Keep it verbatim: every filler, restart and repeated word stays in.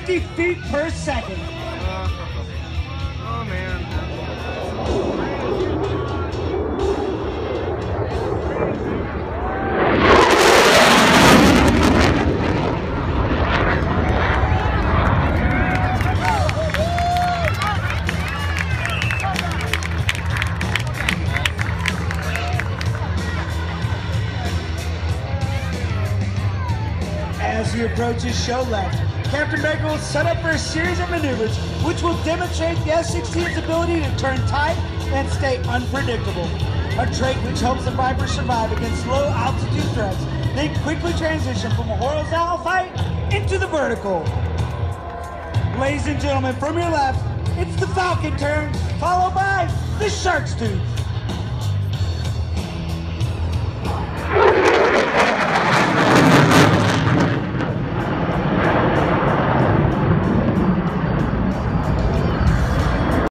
fifty feet per second. Uh, oh man. As he approaches show left, Captain Baker will set up for a series of maneuvers which will demonstrate the F sixteen's ability to turn tight and stay unpredictable. A trait which helps the Viper survive against low altitude threats, then quickly transition from a horizontal fight into the vertical. Ladies and gentlemen, from your left, it's the Falcon turn, followed by the Shark's Tooth.